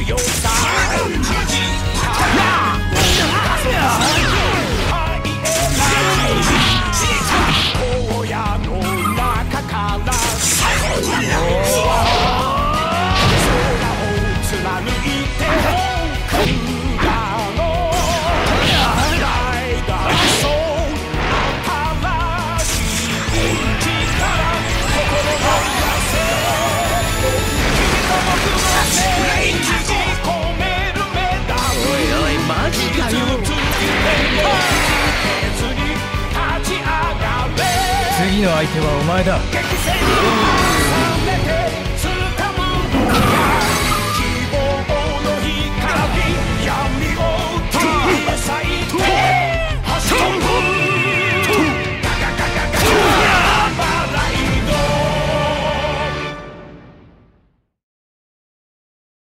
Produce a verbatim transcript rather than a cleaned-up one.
強さ荒野の中から空を貫いて奥がの大合奏新しい力心の痩せ君と僕のせい閉じ込める目だおいおいマジかよ次の相手はお前だ。